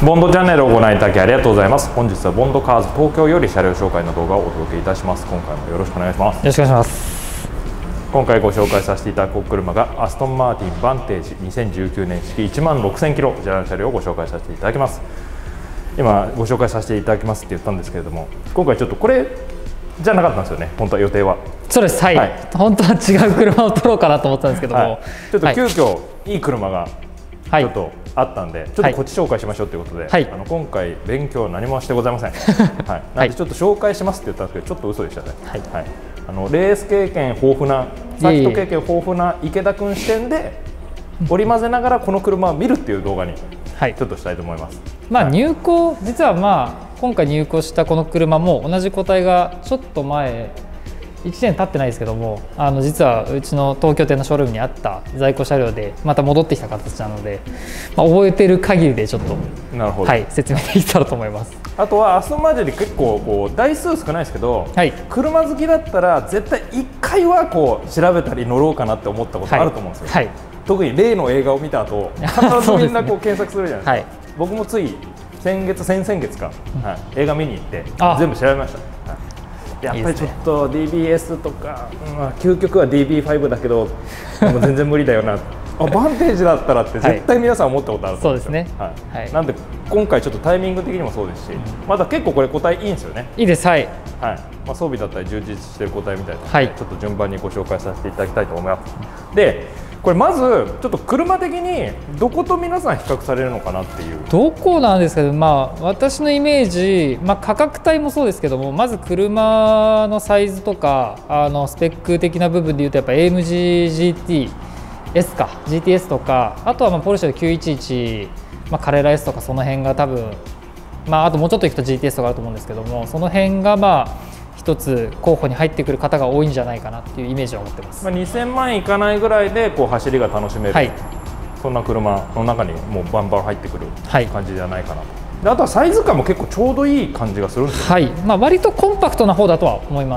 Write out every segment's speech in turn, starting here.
ボンドチャンネルをご覧いただきありがとうございます。本日はボンドカーズ東京より車両紹介の動画をお届けいたします。今回もよろしくお願いします。 よろしくお願いします。 今回ご紹介させていただく車がアストンマーティンバンテージ2019年式1万6000キロこちらの車両をご紹介させていただきます。今ご紹介させていただきますって言ったんですけれども、今回ちょっとこれじゃなかったんですよね、本当は予定は。 そうです、はい、本当は違う車を取ろうかなと思ったんですけども、 ちょっと急遽いい車がちょっとあったんで、ちょっとこっち紹介しましょうということで、今回勉強何もしてございません。なんでちょっと紹介しますって言ったんですけど、ちょっと嘘でしたね。レース経験豊富な、サーキット経験豊富な池田君視点で織り交ぜながらこの車を見るっていう動画にちょっとしたいと思います。 入庫、実は今回入庫したこの車も同じ個体がちょっと前1年経ってないですけども、実はうちの東京店のショールームにあった在庫車両でまた戻ってきた形なので、覚えてる限りでちょっと説明できたらと思います。 あとはアストンマーティンで結構台数少ないですけど、車好きだったら絶対1回は調べたり乗ろうかなって思ったことあると思うんですよ。特に例の映画を見た後、必ずみんな検索するじゃないですか。僕もつい先々月か、映画見に行って全部調べました。やっぱりちょっと DBS とか、究極は DB5 だけど全然無理だよなバンテージだったらって絶対皆さん思ったことあると思うんですよ。そうですね。なんで今回ちょっとタイミング的にもそうですし、まだ結構これ個体いいんですよね。 いいです。 装備だったり充実している個体みたいなので、ちょっと順番にご紹介させていただきたいと思います。でこれまずちょっと車的にどこと皆さん比較されるのかなっていう。 どこなんですけど、私のイメージ、価格帯もそうですけども、まず車のサイズとかスペック的な部分でいうとやっぱ AMG GTS か GTS とか、あとはポルシェの911、カレーラ S とかその辺が多分、あともうちょっといくと GTS とかあると思うんですけども、その辺が一つ候補に入ってくる方が多いんじゃないかなっていうイメージを持ってます。 2000万いかないぐらいで走りが楽しめる、そんな車の中にもうバンバン入ってくる感じではないかなと。であとはサイズ感も結構ちょうどいい感じがするんですよ。 割とコンパクトな方だとは思います。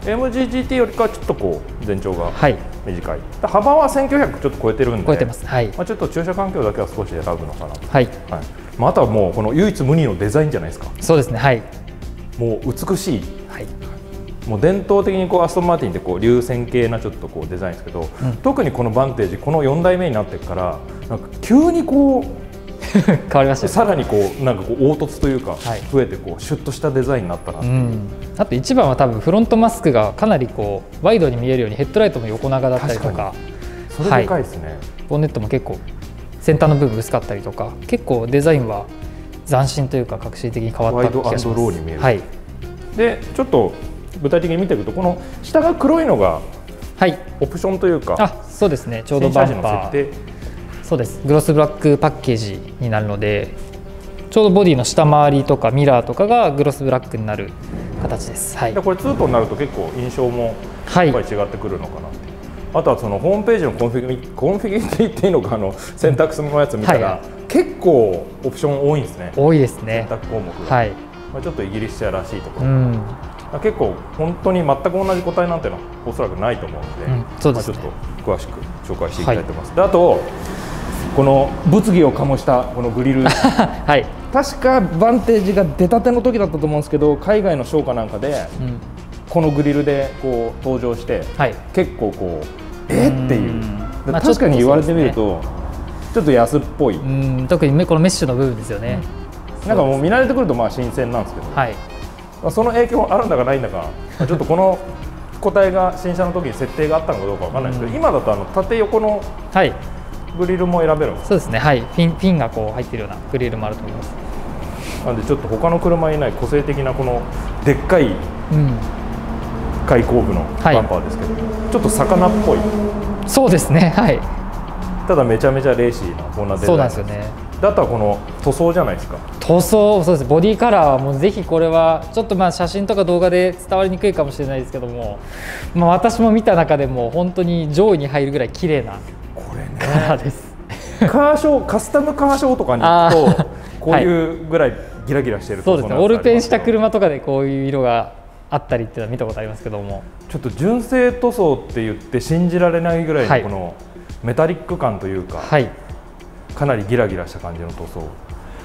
MGGT よりかはちょっと全長が短い、幅は1900ちょっと超えてるんで、 超えてます。 ちょっと駐車環境だけは少し選ぶのかなと。あとはもうこの唯一無二のデザインじゃないですか。 そうですね。もう美しい。もう伝統的にアストンマーティンって流線形なちょっとデザインですけど、特にこのバンテージこの4代目になってからなんか急に変わりました。 さらになんか凹凸というか増えてシュッとしたデザインになったなっていう。 あと一番は多分フロントマスクがかなりワイドに見えるようにヘッドライトも横長だったりとか、 それでかいですね。 ボンネットも結構先端の部分薄かったりとか、結構デザインは斬新というか革新的に変わった気がします。 ワイド&ローに見える。でちょっと具体的に見ていくと、この下が黒いのがオプションというか、 そうですね、ちょうどバンパー、そうです、グロスブラックパッケージになるので、ちょうどボディの下回りとかミラーとかがグロスブラックになる形です。 これツートンになると結構印象もやっぱり違ってくるのかなって。あとはそのホームページのコンフィグって言っていいのか、選択するやつ見たら結構オプション多いんですね。 多いですね、 選択項目が。ちょっとイギリス車らしいところ、結構本当に全く同じ個体なんていうのはおそらくないと思うので、ちょっと詳しく紹介していきたいと思います。であとこの物議を醸したこのグリル確かバンテージが出たての時だったと思うんですけど、海外のショーかなんかでこのグリルで登場して、結構っていう、確かに言われてみるとちょっと安っぽい、 特にこのメッシュの部分ですよね。 なんかもう見慣れてくると新鮮なんですけど、その影響あるんだかないんだか、ちょっとこの個体が新車の時に設定があったのかどうかわかんないですけど、今だと縦横のグリルも選べるんです。 そうですね、ピンが入ってるようなグリルもあると思います。 なんでちょっと他の車にない個性的なこのでっかい開口部のバンパーですけど、ちょっと魚っぽい。 そうですね。 ただめちゃめちゃレーシーなこんなデザイン。 そうなんですよね。 あとはこの塗装じゃないですか。 塗装、そうです。ボディカラーはもうぜひこれはちょっと写真とか動画で伝わりにくいかもしれないですけども、私も見た中でも本当に上位に入るぐらい綺麗なカラーです。 カスタムカーショーとかに行くとこういうぐらいギラギラしてる。 そうですね。オールペンした車とかでこういう色があったりっていうのは見たことありますけども、 ちょっと純正塗装って言って信じられないぐらいのこのメタリック感というか、かなりギラギラした感じの塗装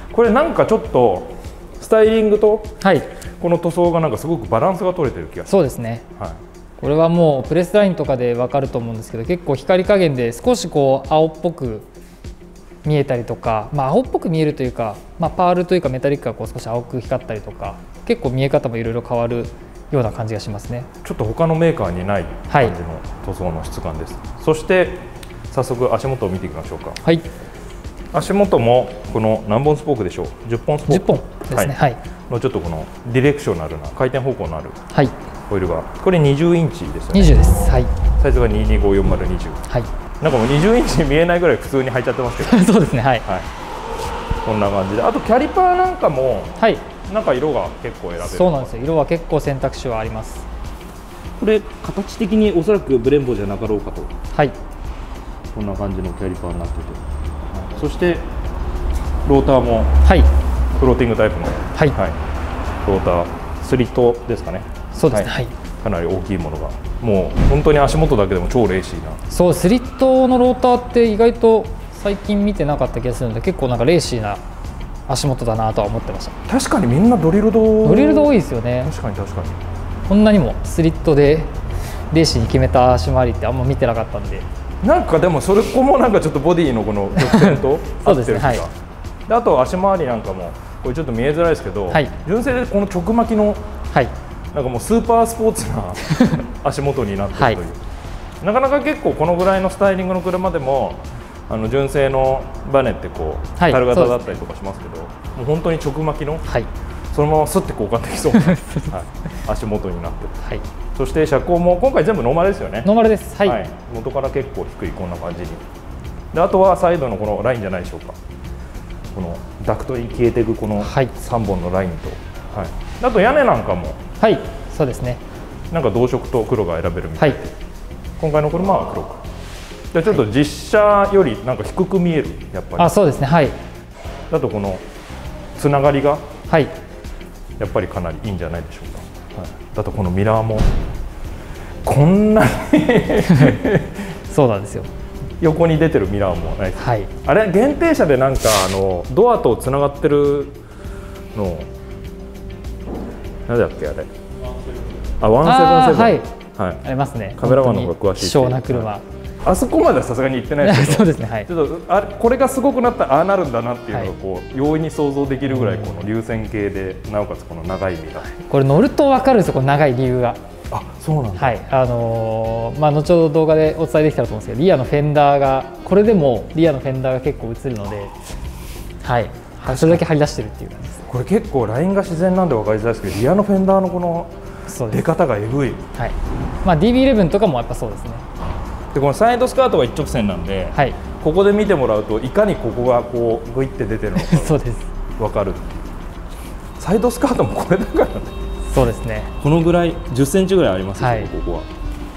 これなんかちょっとスタイリングとはいこの塗装がなんかすごくバランスが取れてる気がする。 そうですね、はい、これはもうプレスラインとかで分かると思うんですけど、結構光加減で少しこう青っぽく見えたりとか、まあ、青っぽく見えるというか、まあ、パールというかメタリックがこう少し青く光ったりとか、結構見え方もいろいろ変わるような感じがしますね。 ちょっと他のメーカーにない感じの塗装の質感です、はい、そして早速足元を見ていきましょうか。はい、足元もこの何本スポークでしょう、10本スポーク、10本ですね、はい、のちょっとこのディレクショナルな回転方向のあるホイールが、これ20インチですよね。20です、はい、サイズが22540220、はい、なんかもう20インチに見えないぐらい普通に履いちゃってますけどそうですね、はい、はい、こんな感じで、あとキャリパーなんかも、はい、なんか色が結構選べる。 そうなんですよ、色は結構選択肢はあります。 これ形的におそらくブレンボじゃなかろうかと、 はい、 こんな感じのキャリパーになってて、そしてローターも、はい、フローティングタイプの、はいはい、ロータースリットですかね。 そうですね、はい、 かなり大きいものが、もう本当に足元だけでも超レーシーな。 そう、スリットのローターって意外と最近見てなかった気がするので、結構なんかレーシーな足元だなとは思ってました。 確かにみんなドリルド多いですよね。 確かに確かに。 こんなにもスリットでレーシーに決めた足回りってあんま見てなかったんで、 なんかでもそれこもなんかちょっとボディのこの曲線と合ってるというか、はい、であと足回りなんかもこれちょっと見えづらいですけど、はい、純正でこの直巻きの、はい、なんかもうスーパースポーツな足元になってるという、はい、なかなか結構このぐらいのスタイリングの車でも純正のバネってこうタル型だったりとかしますけど、もう本当に直巻きの、はい、そのまますって交換できそうな、はい、足元になってる、はい、そして車高も今回全部ノーマルですよね。 ノーマルです、はい、はい、 元から結構低いこんな感じに。であとはサイドのこのラインじゃないでしょうか、このダクトに消えていくこの3本のラインと、はい、あと屋根なんかも、はい、そうですね、なんか同色と黒が選べるみたいで、はい、今回の車は黒くでちょっと実車よりなんか低く見える、やっぱり。 あ、そうですね、はい、 あとこのつながりが、 はい、 やっぱりかなりいいんじゃないでしょうか、はい、あとこのミラーもこんなにそうなんですよ、 横に出てるミラーもないです、はい、あれ限定車でなんかドアとつながってるの何だっけあれ、あ、177、はい、はい、ありますね。カメラマンの方が詳しい。希少な車。あそこまではさすがに行ってないですけど、そうですね、はい、ちょっとこれがすごくなったらああなるんだなっていうのがこう、容易に想像できるぐらいこの流線形で、なおかつこの長いミラー。 これ乗ると分かるんですよ、この長い理由が。 あ、そうなんだ。 はい、まあ後ほど動画でお伝えできたらと思うんですけど、リアのフェンダーがこれでもリアのフェンダーが結構映るので、はい、それだけ張り出してるっていう感じです。 これ結構ラインが自然なんで分かりづらいですけど、リアのフェンダーのこの出方がえぐい。はい、 まあ DB11 とかもやっぱそうですね。 でこのサイドスカートが一直線なんで、はい、ここで見てもらうといかにここがこうグイって出てるのかそうです分かるっていう。サイドスカートもこれだからね。 そうですね、 このぐらい10センチぐらいありますよ、はい、ここは。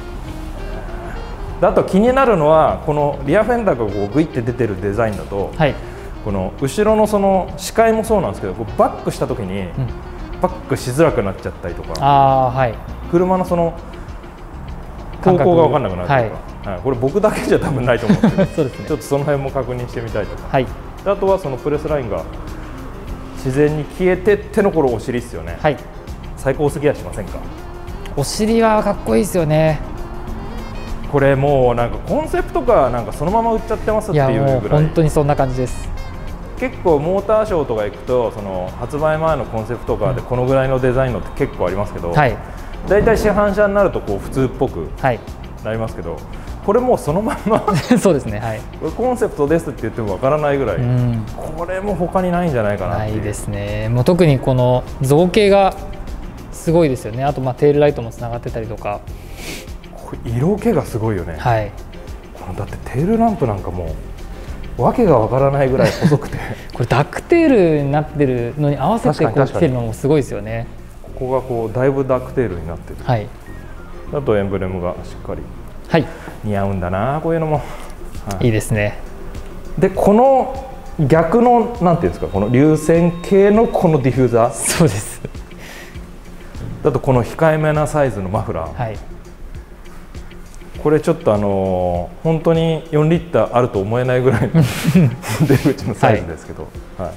であと気になるのはこのリアフェンダーがこうグイって出てるデザインだと、はい、この後ろのその視界もそうなんですけど、こうバックした時にバックしづらくなっちゃったりとか、あ、はい、車のその方向が分かんなくなるとか、はいはい、これ僕だけじゃ多分ないと思うんですけどそうですね、ちょっとその辺も確認してみたいとか、はい、あとはそのプレスラインが自然に消えてってのこのお尻ですよね、はい、最高すぎやしませんか。 お尻はかっこいいですよね。 これもうなんかコンセプトかなんかそのまま売っちゃってますっていうぐらい。いやもう本当にそんな感じです。 結構モーターショーとか行くとその発売前のコンセプトカーでこのぐらいのデザインのって結構ありますけど、はい、だいたい市販車になるとこう普通っぽくなりますけど、はい、これもうそのまんまそうですね、はい、 コンセプトですって言ってもわからないぐらい、うん、これも他にないんじゃないかなっていう。 ないですね。もう特にこの造形がすごいですよね。あとまあテールライトもつながってたりとか、 色気がすごいよね、 はい、 だってテールランプなんかもうわけがわからないぐらい細くてこれダックテールになってるのに合わせてこう来てるのもすごいですよね。 ここがこうだいぶダックテールになってる、はい、あとエンブレムがしっかり、はい、似合うんだなこういうのも、はい、 いいですね。 でこの逆のなんていうんですか、この流線形のこのディフューザー、 そうです。 だとこの控えめなサイズのマフラー、はい、これちょっと本当に4リッターあると思えないぐらいの出口のサイズですけど、はい、はい、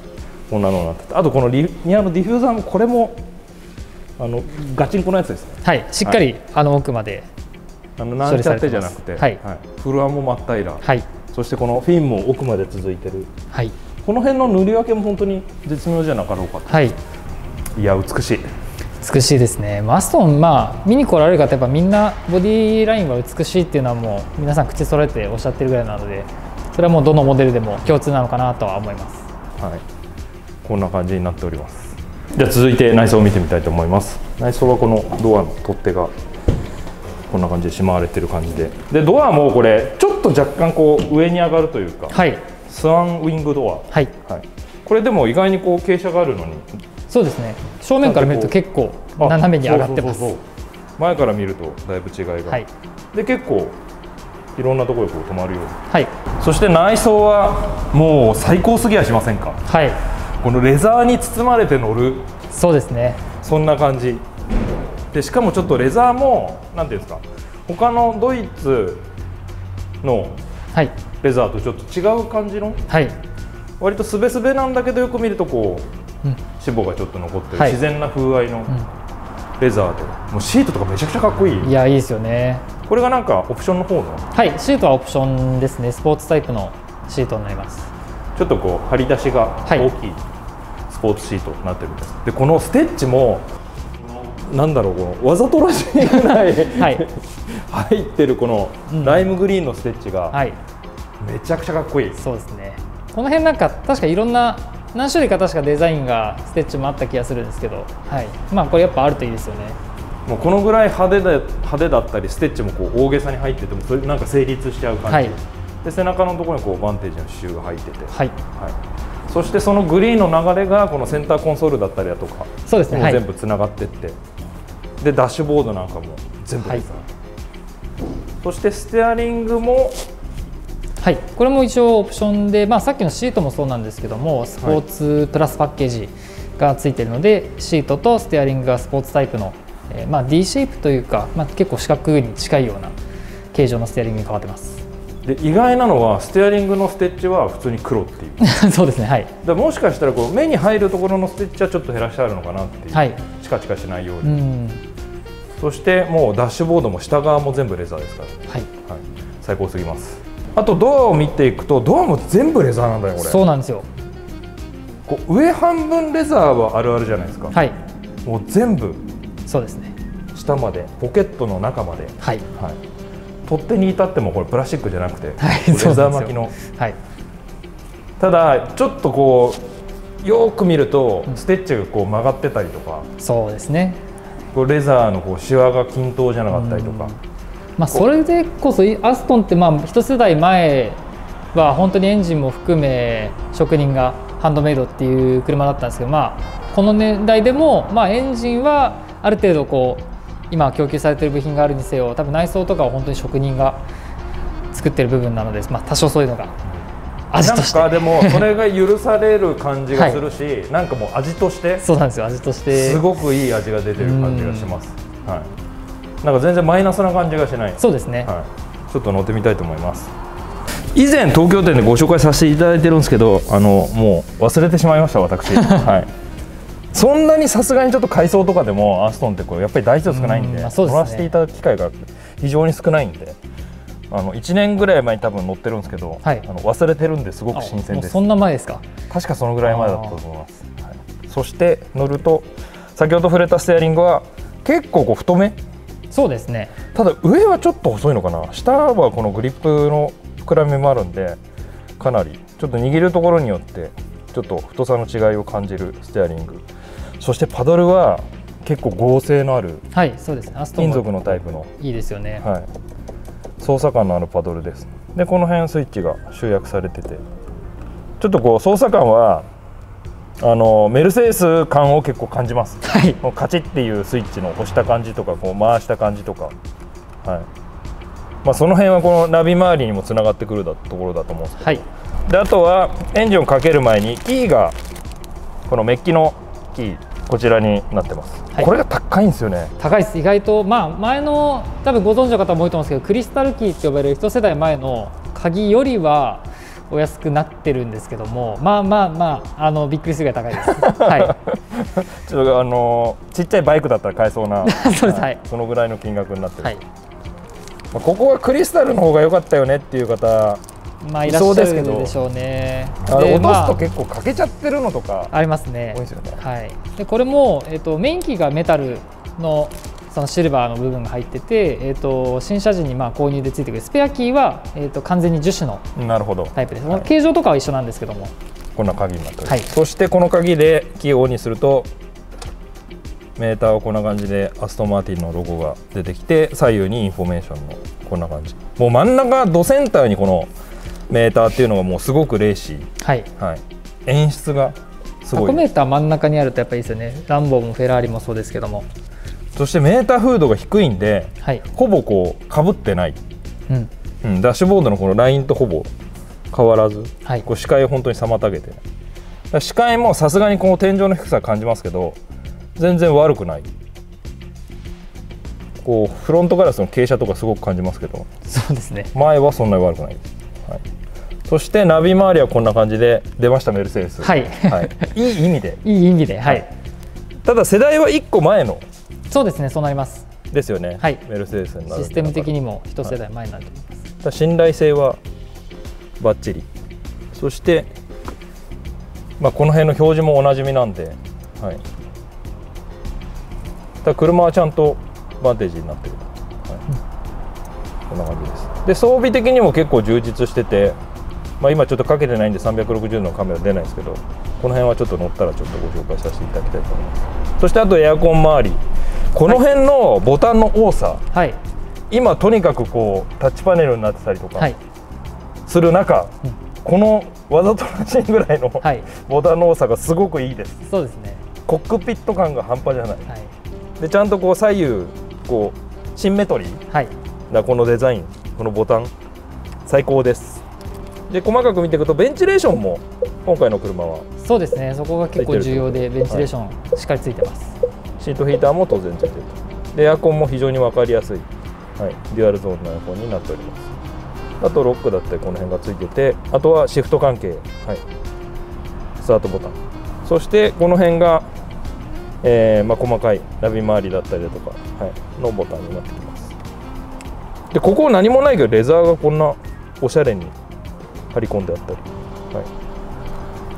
こんなのになってて、あとこのリニアのディフューザーもこれもガチンコのやつですね。 はい、しっかり、奥までなんちゃってじゃなくて、フロアも真っ平ら、そしてこのフィンも奥まで続いてる、この辺の塗り分けも本当に絶妙じゃなかろうかと。いや美しい。 美しいですね。アストン、見に来られる方やっぱみんなボディラインは美しいっていうのはもう皆さん口揃えておっしゃってるぐらいなので、それはもうどのモデルでも共通なのかなとは思います。 こんな感じになっております。じゃあ続いて内装を見てみたいと思います。内装はこのドアの取っ手がこんな感じでしまわれてる感じで、ドアもこれちょっと若干こう上に上がるというか、スワンウィングドア、これでも意外にこう傾斜があるのに、 そうですね、正面から見ると結構斜めに上がってます。 前から見るとだいぶ違いが、で結構いろんなところでこう止まるように、そして内装はもう最高すぎやしませんか。このレザーに包まれて乗る、 そうですね、 そんな感じで、しかもちょっとレザーもなんていうんですか、他のドイツのレザーとちょっと違う感じの、割とすべすべなんだけどよく見るとこう脂肪がちょっと残ってる自然な風合いのレザーで、もうシートとかめちゃくちゃかっこいい。 いや、いいですよね。 これがなんかオプションの方の、 シートはオプションですね。スポーツタイプのシートになります。ちょっとこう張り出しが大きいスポーツシートになってるんです。でこのステッチもなんだろう、このわざとらしいぐらい入ってるこのライムグリーンのステッチがめちゃくちゃかっこいい。 そうですね。この辺なんか確かいろんな何種類か確かデザインがステッチもあった気がするんですけど、これやっぱあるといいですよね。 もうこのぐらい派手だったりステッチもこう大げさに入っててもそれなんか成立しちゃう感じ、で背中のところにこうバンテージの刺繍が入ってて、そしてそのグリーンの流れがこのセンターコンソールだったりだとか、そうですね、全部つながってって、でダッシュボードなんかも全部レザー、そしてステアリングもこれも一応オプションで、さっきのシートもそうなんですけども、スポーツプラスパッケージがついているので、シートとステアリングがスポーツタイプの、D シェイプというか、結構四角に近いような形状のステアリングに変わってます。 で意外なのはステアリングのステッチは普通に黒っていうそうですね、 だもしかしたらこう目に入るところのステッチはちょっと減らしてあるのかなっていう、チカチカしないように、そしてもうダッシュボードも下側も全部レザーですから、最高すぎます。あとドアを見ていくとドアも全部レザーなんだよこれ。 そうなんですよ。 こう上半分レザーはあるあるじゃないですか。もう全部そうですね、 下までポケットの中まで、取っ手に至ってもこれプラスチックじゃなくて、レザー巻きの、ただちょっとこうよく見るとステッチがこう曲がってたりとか、 そうですね、 こうレザーのこうシワが均等じゃなかったりとか、 それでこそアストンって一世代前は本当にエンジンも含め職人がハンドメイドっていう車だったんですけど、この年代でもエンジンはある程度こう今供給されている部品があるにせよ、多分内装とかは本当に職人が作ってる部分なので、多少そういうのが味としてなんかでもそれが許される感じがするし、なんかもう味としてそうなんですよ、味としてすごくいい味が出てる感じがします。なんか全然マイナスな感じがしない。 そうですね、 ちょっと乗ってみたいと思います。以前東京店でご紹介させていただいてるんですけど、もう忘れてしまいました私そんなにさすがにちょっと改装とかでもアストンってこうやっぱり台数少ないんで、乗らせていただく機会が非常に少ないんで、1年ぐらい前に多分乗ってるんですけど、忘れてるんですごく新鮮です。 そんな前ですか。 確かそのぐらい前だったと思います。そして乗ると先ほど触れたステアリングは結構こう太め。 そうですね、 ただ上はちょっと細いのかな。下はこのグリップの膨らみもあるんで、かなりちょっと握るところによってちょっと太さの違いを感じるステアリング。そしてパドルは結構剛性のある、 そうですね、 金属のタイプのいいですよね、 操作感のあるパドルです。でこの辺スイッチが集約されてて、ちょっとこう操作感はメルセデス感を結構感じます。カチッっていうスイッチの押した感じとかこう回した感じとか、その辺はこのナビ周りにもつながってくるところだと思うんですけど、であとはエンジンをかける前にキーがこのメッキのキーこちらになってます。これが高いんですよね。 高いです。意外と前の多分ご存知の方も多いと思うんですけど、クリスタルキーって呼ばれる一世代前の鍵よりはお安くなってるんですけども、まあびっくりするぐらい高いです。はい。 ちょっとちっちゃいバイクだったら買えそうなそうです、はい、 そのぐらいの金額になってる。 はい、 ここはクリスタルの方が良かったよねっていう方いらっしゃるでしょうね。 落とすと結構欠けちゃってるのとかありますね。 多いですよね。 はい。でこれもメインキーがメタルのそのシルバーの部分が入ってて、新車時に購入でついてくるスペアキーは完全に樹脂のタイプです。はい、形状とかは一緒なんですけども、 こんな鍵になっております。はい、そしてこの鍵でキーをオンにするとメーターはこんな感じでアストンマーティンのロゴが出てきて、左右にインフォメーションのこんな感じ、もう真ん中ドセンターにこのメーターっていうのがもうすごくレーシー、はいはい、演出がすごい。 タコメーター真ん中にあるとやっぱりいいですよね。ランボーもフェラーリもそうですけども。 そしてメーターフードが低いんで、はい、ほぼこうかぶってない、ダッシュボードのこのラインとほぼ変わらず、はい、こう視界を本当に妨げてない。視界もさすがにこの天井の低さ感じますけど全然悪くない。こうフロントガラスの傾斜とかすごく感じますけど、 そうですね、 前はそんなに悪くないです。はい、そしてナビ周りはこんな感じで出ました。メルセデス、はいはい、いい意味でいい意味で、はい、 ただ世代は1個前の、 そうですね、そうなりますですよね、 はい、 メルセデスになるシステム的にも一世代前になると思います。 はい、信頼性はバッチリ。そして、この辺の表示もおなじみなんで、はい、ただ車はちゃんとバンテージになってる、はい、こんな感じです。で装備的にも結構充実してて、今ちょっとかけてないんで360度のカメラ出ないですけど、この辺はちょっと乗ったらちょっとご紹介させていただきたいと思います。そしてあとエアコン周り、この辺のボタンの多さ、はい、今とにかくこうタッチパネルになってたりとかする中、はい、このわざとらしいぐらいのボタンの多さがすごくいいです。 そうですね、 コックピット感が半端じゃない、はい、でちゃんとこう左右こうシンメトリーなこのデザイン、このボタン最高です。で細かく見ていくとベンチレーションも今回の車はそうですね、そこが結構重要でベンチレーションしっかりついてます。 シートヒーターも当然ついていると。でエアコンも非常に分かりやすい、はい、デュアルゾーンのエアコンになっております。あとロックだったりこの辺がついてて、あとはシフト関係、はい、スタートボタン、そしてこの辺が、細かいナビ周りだったりだとか、はい、のボタンになってきます。でここ何もないけどレザーがこんなおしゃれに張り込んであったり、はい、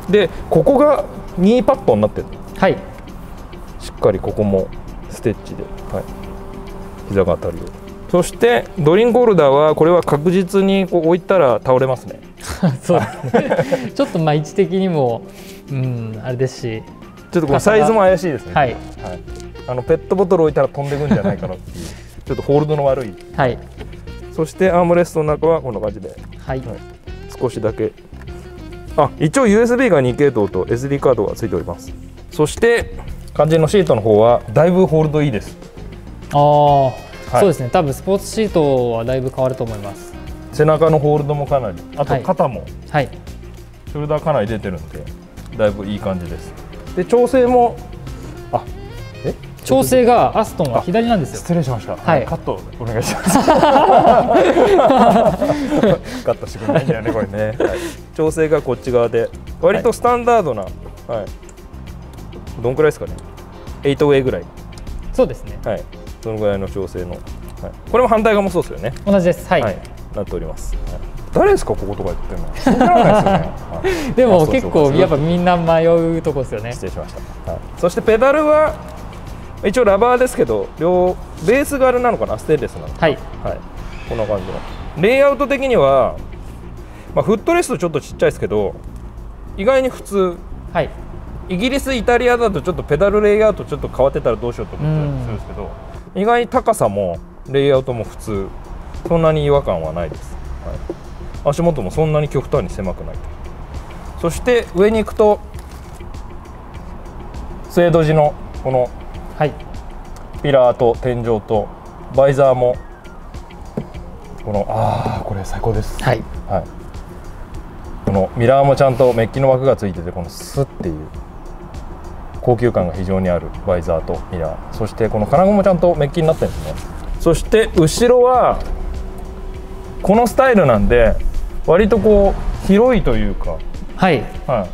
でここが2パッドになってる、はい、しっかりここもステッチで、はい、膝が当たるように。そしてドリンクホルダーはこれは確実にこう置いたら倒れますねそうですねちょっと位置的にもあれですし、 ちょっとこのサイズも怪しいですね、 はいはい、ペットボトル置いたら飛んでくんじゃないかなっていうちょっとホールドの悪い、はい、そしてアームレストの中はこんな感じで、はいはい、少しだけ一応 USB が2系統と SD カードがついております。そして肝心のシートの方はだいぶホールドいいです。 はい、そうですね、多分スポーツシートはだいぶ変わると思います。 背中のホールドもかなり、あと肩も、はい、ショルダーかなり出てるんでだいぶいい感じです。で調整も調整がアストンは左なんですよ。 失礼しました、はい、カットお願いしますカットしてくれないんだよねこれね、はい、調整がこっち側で割とスタンダードな、はい、どんくらいですかね、8ウェイぐらい。 そうですね、 はい、そのぐらいの調整の、はい、これも反対側もそうですよね。 同じです、はい、はい、 なっております、はい、誰ですかこことか言ってるの信じられないですよね、はい、 でも結構やっぱみんな迷うとこですよね。 失礼しました、はい、そしてペダルは一応ラバーですけどベースがあれなのかな、ステンレスなのかな、はい、はい、こんな感じのレイアウト的には、フットレストちょっとちっちゃいですけど意外に普通、はい、イギリスイタリアだとちょっとペダルレイアウトちょっと変わってたらどうしようと思ったりするんですけど、意外に高さもレイアウトも普通、そんなに違和感はないです、はい、足元もそんなに極端に狭くない。そして上に行くとスウェード地のこのはい、ピラーと天井とバイザーもこのこれ最高です、はいはい、このミラーもちゃんとメッキの枠がついてて、このスッっていう高級感が非常にあるバイザーとミラー、そしてこの金具もちゃんとメッキになってるんですね。そして後ろはこのスタイルなんで割とこう広いというか、 はい、 はい、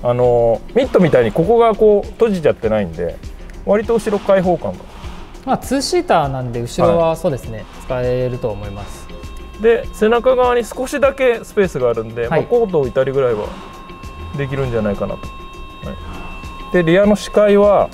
ミットみたいにここがこう閉じちゃってないんで、割と後ろ開放感が、 まあ2シーターなんで後ろはそうですね、使えると思います。 で背中側に少しだけスペースがあるんで、まあ、コート置いたりぐらいはできるんじゃないかなと。はい、でリアの視界は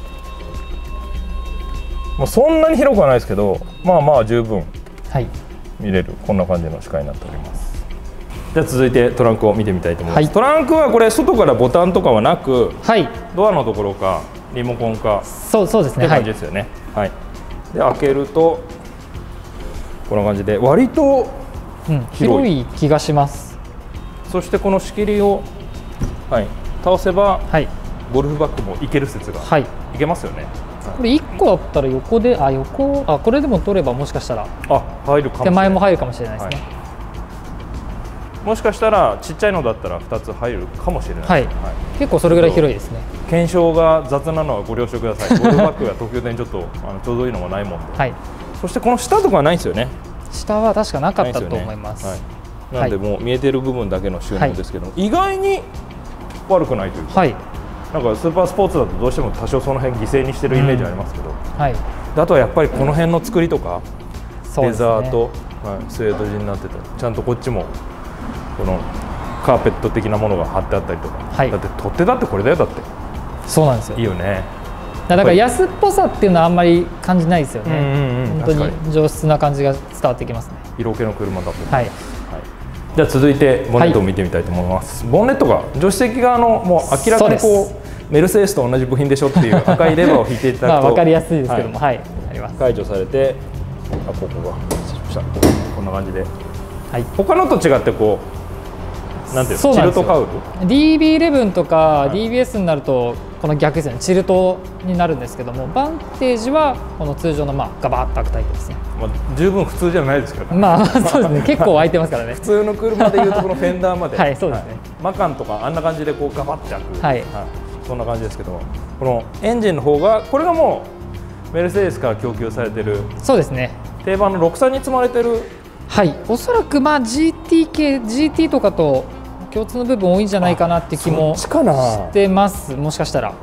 もうそんなに広くはないですけど、まあまあ十分見れる、こんな感じの視界になっております。じゃあ続いてトランクを見てみたいと思います。トランクはこれ外からボタンとかはなく、ドアのところかリモコンか、 そうですね、 って感じですよね。はい、で開けるとこんな感じで割と広い気がします。 そしてこの仕切りを、倒せば、ゴルフバッグもいける説が、いけますよね。 これ1個だったら横でこれでも取ればもしかしたら入るかもしれない。 手前も入るかもしれないですね。 もしかしたらちっちゃいのだったら2つ入るかもしれない。 結構それぐらい広いですね。 検証が雑なのはご了承ください。ゴルフバッグが東京でちょっとちょうどいいのがないもんで、そしてこの下とかはないんですよね。 下は確かなかったと思います。 なんでもう見えてる部分だけの収納ですけども、意外に悪くないというか、なんかスーパースポーツだとどうしても多少その辺犠牲にしてるイメージありますけど、あとはやっぱりこの辺の作りとか、レザーとスウェード地になってて、ちゃんとこっちもこのカーペット的なものが貼ってあったりとか、だって取っ手だってこれだよ。だってそうなんですよ。 いいよね。 だから安っぽさっていうのはあんまり感じないですよね。本当に上質な感じが伝わってきますね。 色気の車だと。じゃあ続いてボンネットを見てみたいと思います。ボンネットが助手席側のもう明らかにこうメルセデスと同じ部品でしょっていう赤いレバーを引いていただくと分かりやすいですけども、あります。 解除されて、ここがこんな感じで、他のと違ってこうなんていうの、チルトカウル DB11 とか DBS になるとこの逆ですよね、チルトになるんですけども、バンテージはこの通常のガバッと開くタイプですね。 十分普通じゃないですけど、 そうですね、結構開いてますからね。 普通の車でいうとこのフェンダーまでそうですね、 マカンとかあんな感じでこうガバッて開く、そんな感じですけど、このエンジンの方がこれがもうメルセデスから供給されてる、 そうですね、 定番の63に積まれてる、 おそらくGT 系 GT とかと共通の部分多いんじゃないかなって気もしてます。もしかしたら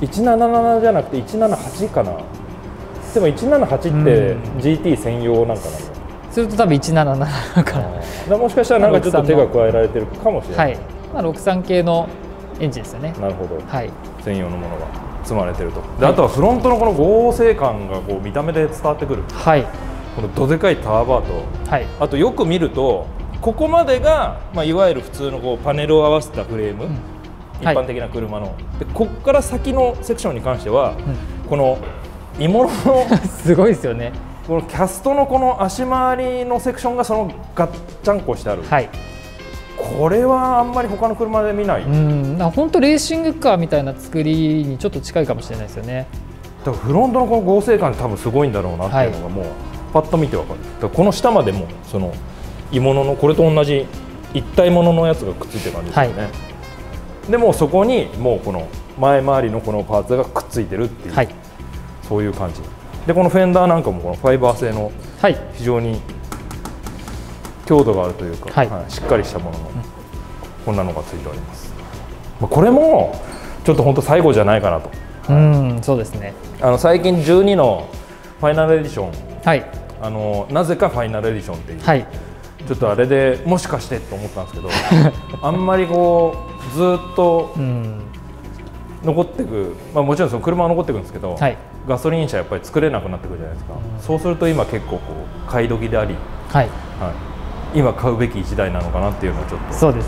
177じゃなくて178かな。でも178って GT 専用なんかな。 すると多分177かな。 もしかしたらなんかちょっと手が加えられてるかもしれない。 63系のエンジンですよね。 なるほど。専用のものが積まれてると。であとはフロントのこの合成感がこう見た目で伝わってくる。このどでかいターバーと、あとよく見るとここまでがいわゆる普通のこうパネルを合わせたフレーム、一般的な車の。でここから先のセクションに関しては、この鋳物のすごいですよね。 このキャストのこの足回りのセクションがそのガッチャンコしてある。これはあんまり他の車で見ない。 本当レーシングカーみたいな作りにちょっと近いかもしれないですよね。 だからフロントのこの合成感多分すごいんだろうなっていうのがもうパッと見てわかる。だからこの下までもその鋳物のこれと同じ一体物のやつがくっついてる感じですよね。でもそこにもうこの前回りのこのパーツがくっついてるっていう、そういう感じで、このフェンダーなんかもこのファイバー製の非常に強度があるというか、しっかりしたもののこんなのがついております。これもちょっと本当最後じゃないかなと。 そうですね。 最近12のファイナルエディション、なぜかファイナルエディションっていう、ちょっとあれでもしかしてと思ったんですけどあんまりこうずっと残っていく、もちろんその車は残っていくんですけど、ガソリン車やっぱり作れなくなってくるじゃないですか。そうすると今結構こう買い時であり、今買うべき一台なのかなっていうのをちょっと思いました。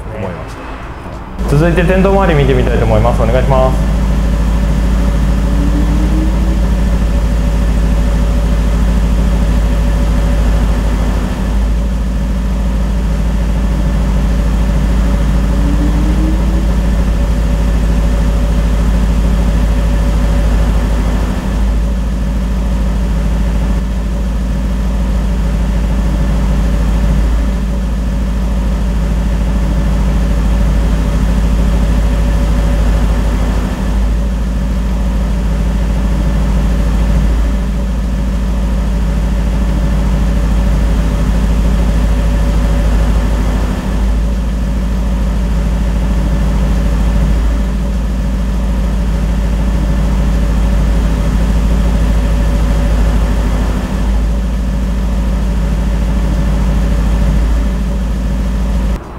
続いて天道周り見てみたいと思います。お願いします。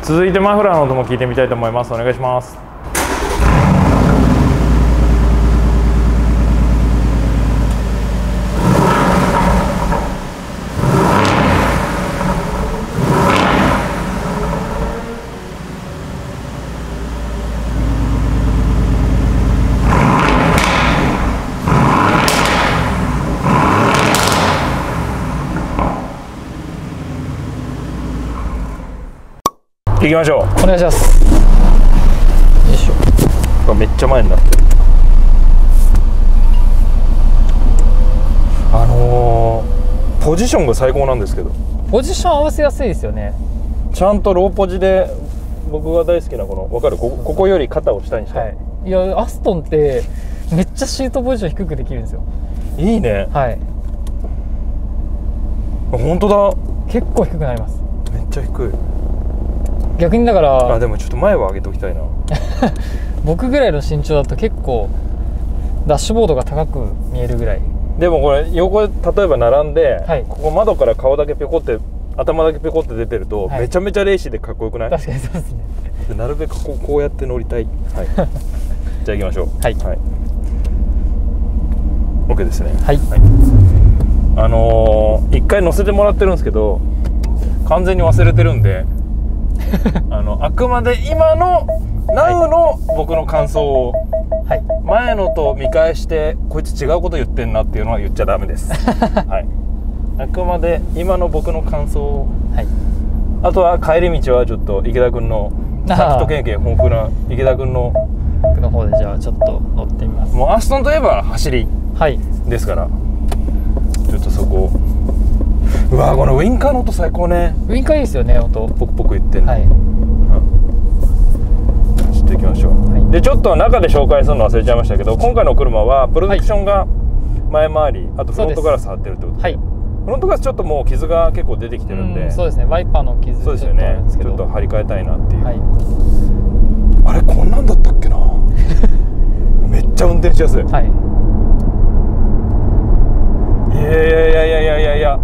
続いてマフラーの音も聞いてみたいと思います。お願いします。行きましょう。 お願いします。よいしょ。めっちゃ前になってる。ポジションが最高なんですけど。 ポジション合わせやすいですよね。 ちゃんとローポジで僕が大好きなこの分かる、ここより肩を下にした、はい、 いやアストンってめっちゃシートポジション低くできるんですよ。 いいね。 はい。 本当だ。 結構低くなります。 めっちゃ低い。 逆にだからでもちょっと前は上げておきたいな僕ぐらいの身長だと結構ダッシュボードが高く見えるぐらい。 でもこれ横で例えば並んで、 はい、 ここ窓から顔だけペコって頭だけペコって出てると、はい、めちゃめちゃレーシーでかっこよくない？ 確かにそうですね。 でなるべくこうやって乗りたい、はい、じゃあ行きましょう。 はい、 はい、OK ですね。 はい、 はい、1回乗せてもらってるんですけど完全に忘れてるんであくまで今の Now の僕の感想を、はい、前のと見返してこいつ違うこと言ってんなっていうのは言っちゃダメです、はい、あくまで今の僕の感想を、はい、あとは帰り道はちょっと池田君のサーキット経験豊富な池田君の方でじゃあちょっと乗ってみます。 もうアストンといえば走りですから、はい、ちょっとそこをうわこのウインカーの音最高ね。 ウインカーいいですよね。音ポクポク言ってんの、はい、ちょっと行きましょう、はい、でちょっと中で紹介するの忘れちゃいましたけど今回の車はプロテクションが前回り、あとフロントガラス貼ってるってことで、はい、フロントガラスちょっともう傷が結構出てきてるんで、 そうですね。ワイパーの傷そうですよね。ちょっと張り替えたいなっていう、はい、あれこんなんだったっけなめっちゃ運転しやすい、はい、いや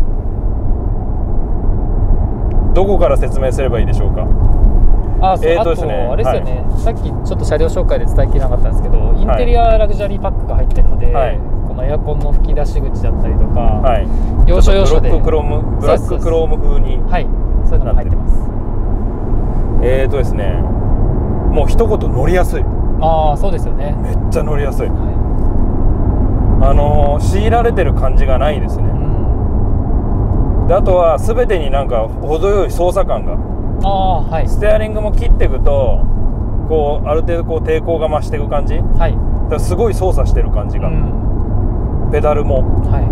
どこから説明すればいいでしょうか。 あとですね、あれですよね、はい、さっきちょっと車両紹介で伝えきれなかったんですけど、インテリアラグジュアリーパックが入ってるので、はい、このエアコンの吹き出し口だったりとか、はい、要所要所でブラッククローム風に、 はい、そういうのも入ってます。 ですね、もう一言乗りやすい。 ああそうですよね。 めっちゃ乗りやすい、はい、強いられてる感じがないですね、であとは全てになんか程よい操作感が、はい、ステアリングも切っていくとこうある程度こう抵抗が増していく感じ、はい、だからすごい操作してる感じが、ペダルも、はい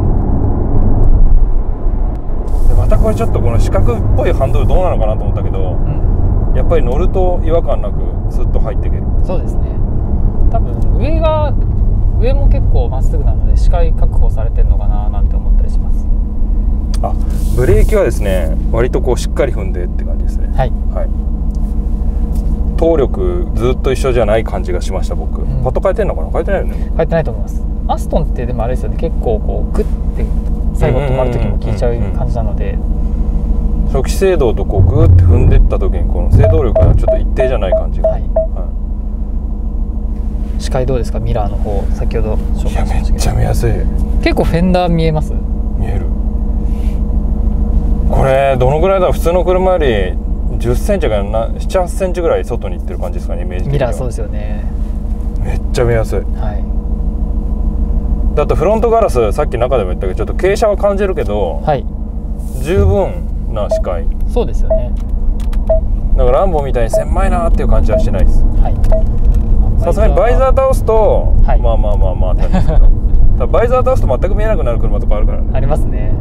、でまたこれちょっとこの四角っぽいハンドルどうなのかなと思ったけど、やっぱり乗ると違和感なくスッと入っていける。 そうですね。多分上も結構まっすぐなので視界確保されてるのかななんて思ったりします。 あ、ブレーキはですね割とこうしっかり踏んでって感じですね。はい、はい、動力ずっと一緒じゃない感じがしました僕、パッと変えてんのかな。変えてないよね。 変えてないと思います。アストンってでもあれですよね、結構こうグッて最後止まる時も効いちゃう感じなので、 初期制動とこうグーって踏んでった時にこの制動力がちょっと一定じゃない感じが、はいはい、 視界どうですか。ミラーの方先ほど紹介しましたけど。 いやめっちゃ見やすい。 結構フェンダー見えます。 見える。これどのぐらいだ。普通の車より10センチから7、8センチぐらい外に行ってる感じですかね、イメージ的には。 ミラーそうですよね。 めっちゃ見やすい、はい、だってフロントガラスさっき中でも言ったけどちょっと傾斜は感じるけど、はい、十分な視界。 そうですよね。 だからランボみたいに狭いなっていう感じはしてないです。さすがにバイザー倒すと、はい、まあってなんですけどバイザー倒すと全く見えなくなる車とかあるからね。 ありますね。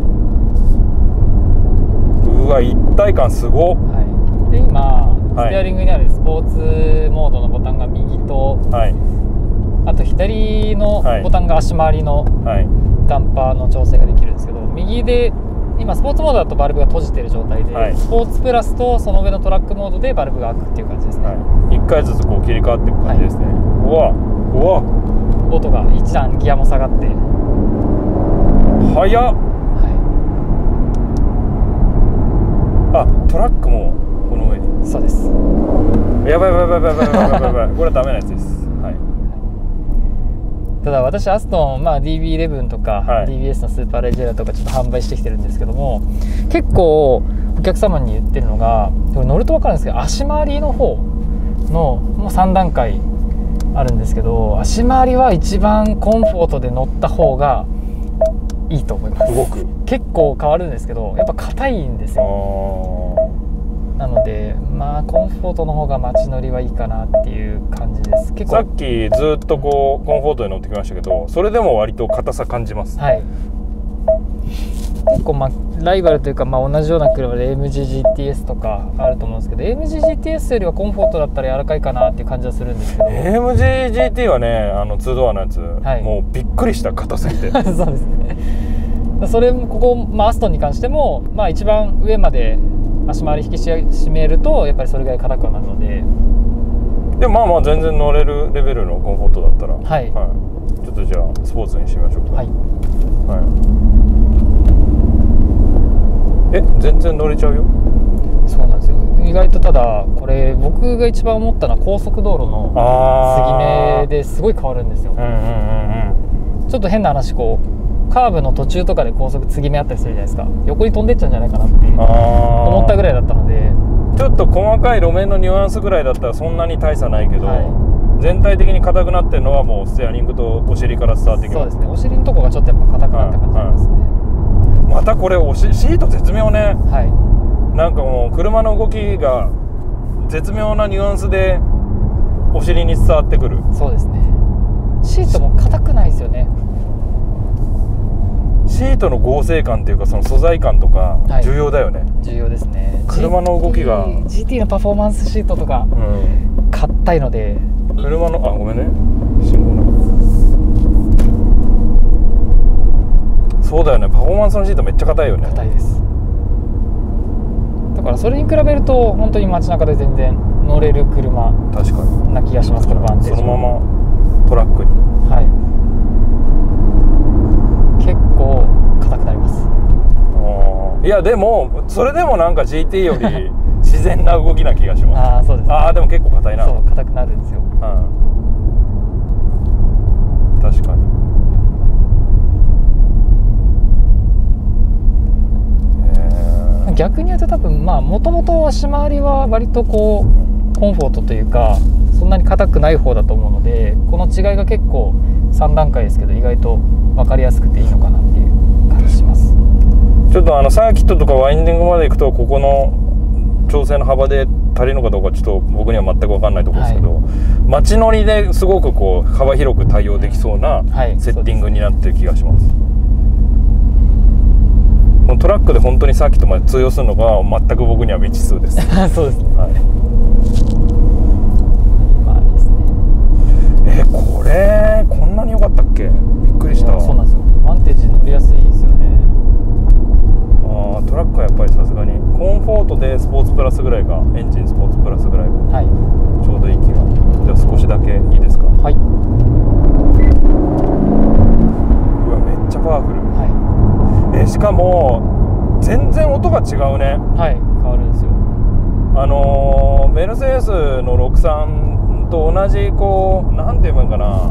うわ一体感すごっ、 はい、で今ステアリングにあるスポーツモードのボタンが右と、はい、あと左のボタンが足回りのダンパーの調整ができるんですけど、右で今スポーツモードだとバルブが閉じてる状態で、はい、スポーツプラスとその上のトラックモードでバルブが開くっていう感じですね、はい、1回ずつこう切り替わっていく感じですね、はい、うわ音が一段ギアも下がって速っ、はい、あトラックもこの上にそうです。 やばいやばいやばいやばいやばいやばいこれはダメなやつです。はい。 ただ私アストン、DB11 とか、はい、DBS のスーパーレジェラとかちょっと販売してきてるんですけども、結構お客様に言ってるのが、これ乗ると分かるんですけど、足回りの方のもう3段階あるんですけど、足回りは一番コンフォートで乗った方がいいと思います。 動く結構変わるんですけど、やっぱ硬いんですよ。なのでコンフォートの方が街乗りはいいかなっていう感じです。結構さっきずっとこうコンフォートで乗ってきましたけど、それでも割と硬さ感じます。 はい。結構ライバルというか同じような車で AMG GTS とかあると思うんですけど、 AMG GTS よりはコンフォートだったら柔らかいかなっていう感じはするんですけど、 AMG GT はね、2ドアのやつ、はい、もうびっくりした、硬すぎて。 そうですね。それもここ、アストンに関しても、一番上まで足回り引き締めるとやっぱりそれぐらい硬くはなるので、 でも全然乗れるレベルのコンフォートだったら、 はい、 はい、ちょっとじゃあスポーツにしてみましょうか。 はい、 はい、全然乗れちゃうよ。そうなんですよ。 意外とただこれ僕が一番思ったのは高速道路の継ぎ目ですごい変わるんですよ。ちょっと変な話、カーブの途中とかで高速継ぎ目あったりするじゃないですか。横に飛んでっちゃうんじゃないかなって思ったぐらいだったので、 ちょっと細かい路面のニュアンスぐらいだったらそんなに大差ないけど、はい、全体的に硬くなってるのはもうステアリングとお尻から伝わってきます。 そうですね。お尻のとこがちょっとやっぱ硬くなった感じありますね。 またこれシート絶妙ね。 はい。 なんかもう車の動きが絶妙なニュアンスでお尻に伝わってくる。 そうですね。シートも硬くないですよね。 シートの合成感っていうか、その素材感とか重要だよね。はい、 重要ですね。 車の動きが GT のパフォーマンスシートとか硬いので、 車のごめんね、信号なそうだよね。パフォーマンスのシートめっちゃ硬いよね。 硬いです。だからそれに比べると本当に街中で全然乗れる車な気がしますから、バンテージそのままトラックに、 はい、結構硬くなります。 いやでもそれでもなんか GT より自然な動きな気がします。 そうですね。 でも結構硬いな。 そう、硬くなるんですよ。 確かに。 逆に言うと多分もともと足回りは割とコンフォートというかそんなに硬くない方だと思うので、この違いが結構3段階ですけど意外と分かりやすくていいのかなっていう感じします。 ちょっとサーキットとかワインディングまで行くとここの調整の幅で足りるのかどうかちょっと僕には全く分かんないところですけど、はい、街乗りですごく幅広く対応できそうなセッティングになってる気がします。トラックで本当にサーキットまで通用するのが全く僕には未知数です。 そうですね。 はい、ですね。これこんなに良かったっけ？びっくりした。 そうなんですよ。バンテージ乗りやすいですよね。 トラックはやっぱりさすがにコンフォートでスポーツプラスぐらいが、エンジンスポーツプラスぐらいがちょうどいい気が。じゃあ少しだけいいですか？ はい。 うわめっちゃパワフル。 はい。 しかも全然音が違うね。 はい、変わるんですよ。 メルセデスの63と同じなんて言うのかな、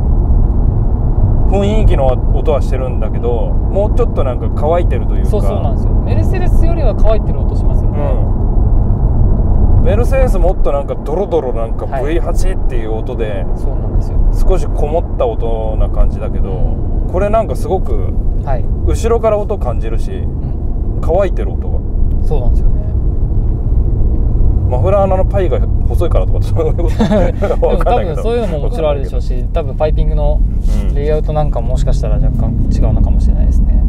雰囲気の音はしてるんだけど、もうちょっとなんか乾いてるというか。 そうなんですよ。メルセデスよりは乾いてる音しますよね。 メルセデスもっとなんかドロドロなんか V8 っていう音で、 そうなんですよ。 少しこもった音な感じだけど、これなんかすごく後ろから音感じるし、乾いてる音が。 そうなんですよね。 マフラーのパイが細いからとかそういうこと分かんないけど、 多分そういうのももちろんあるでしょうし、多分パイピングのレイアウトなんかもしかしたら若干違うのかもしれないですね。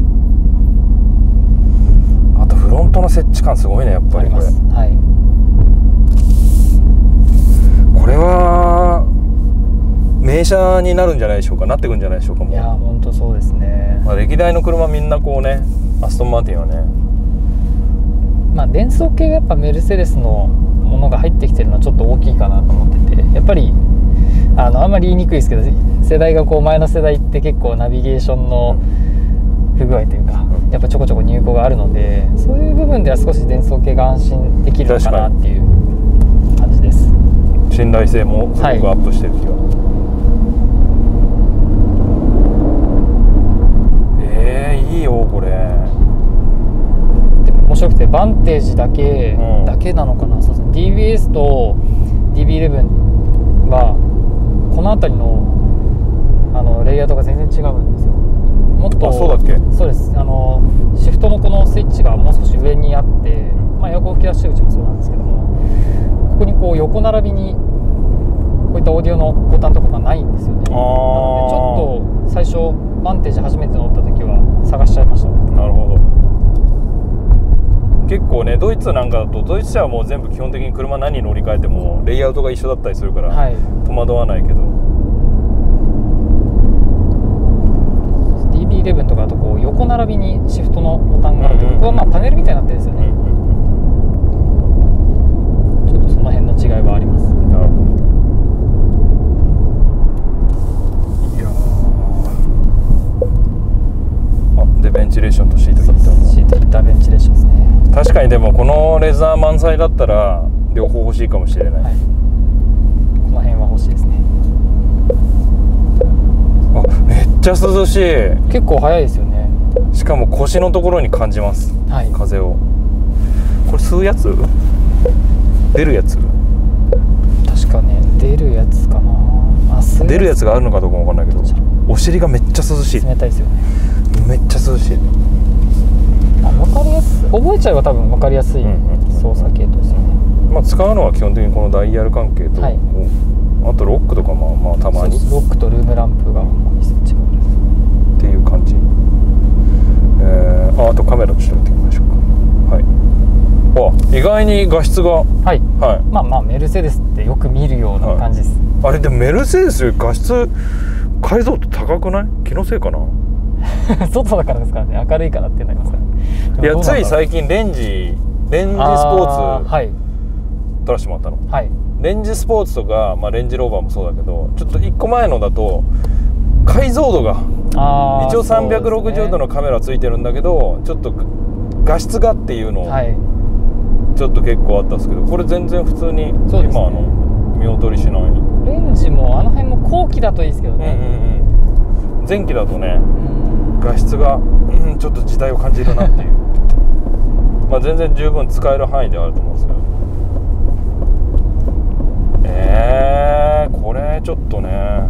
あとフロントの設置感すごいね、やっぱりこれ。 はい。 これは名車になるんじゃないでしょうか。なってくんじゃないでしょうか。もういや本当そうですね。 歴代の車みんなアストンマーティンはね、 電装系がやっぱメルセデスのものが入ってきてるのはちょっと大きいかなと思ってて、やっぱりあんまり言いにくいですけど、世代が前の世代って結構ナビゲーションの不具合というか、やっぱちょこちょこ入庫があるので、そういう部分では少し電装系が安心できるのかなっていう信頼性もすごくアップしてる気が、いいよこれ。 でも面白くてバンテージだけなのかな、そうですね、DBS と DB11 はこの辺りのレイアウトが全然違うんですよ。もっとそうだっけ。 そうです。シフトのこのスイッチがもう少し上にあって、まあ、エアコン吹き出し口もそうなんですけども、ここにこう横並びにこういったオーディオのボタンとかがないんですよね。なのでちょっと最初バンテージ初めて乗った時は探しちゃいましたね。 なるほど。結構ね、ドイツなんかだとドイツ車はもう全部基本的に車何乗り換えてもレイアウトが一緒だったりするから、はい、戸惑わないけど、 DB11 とかだとこう横並びにシフトのボタンがあって、ここはまあパネルみたいになってるんですよね。ちょっとその辺の違いはあります。なるほど。 でベンチレーションとシートヒーター、 シートヒーターベンチレーションですね。 確かに。でもこのレザー満載だったら両方欲しいかもしれない、はい、 この辺は欲しいですね。 めっちゃ涼しい。 結構早いですよね。 しかも腰のところに感じます、はい、風を。これ吸うやつ？出るやつ？ 確かね、出るやつかな。 出るやつがあるのかどうかわかんないけど、お尻がめっちゃ涼しい。 冷たいですよね。 めっちゃ涼しい。 分かりやすい、覚えちゃえば多分分かりやすい操作系統ですよね。 まあ、使うのは基本的にこのダイヤル関係と、はい、あとロックとかまあたまにロックとルームランプが設置っていう感じ。あとカメラちょっと見てみましょうか。はい。意外に画質が、はい、 はい、まあメルセデスってよく見るような感じです、 はい、あれでもメルセデスより画質解像度高くない？気のせいかな。 外だからですからね、明るいからってなりますからね。 いや、つい最近レンジスポーツ、はい、撮らせてもらったの、はい、レンジスポーツとか、まあ、レンジローバーもそうだけど、ちょっと1個前のだと解像度が一応360度のカメラついてるんだけど、ちょっと画質がっていうのを、はい、ちょっと結構あったんですけど、これ全然普通に今見劣りしない。 レンジもあの辺も後期だといいですけどね、 前期だとね、画質が、ちょっと時代を感じるなっていうまあ全然十分使える範囲ではあると思うんですけど、これちょっとね、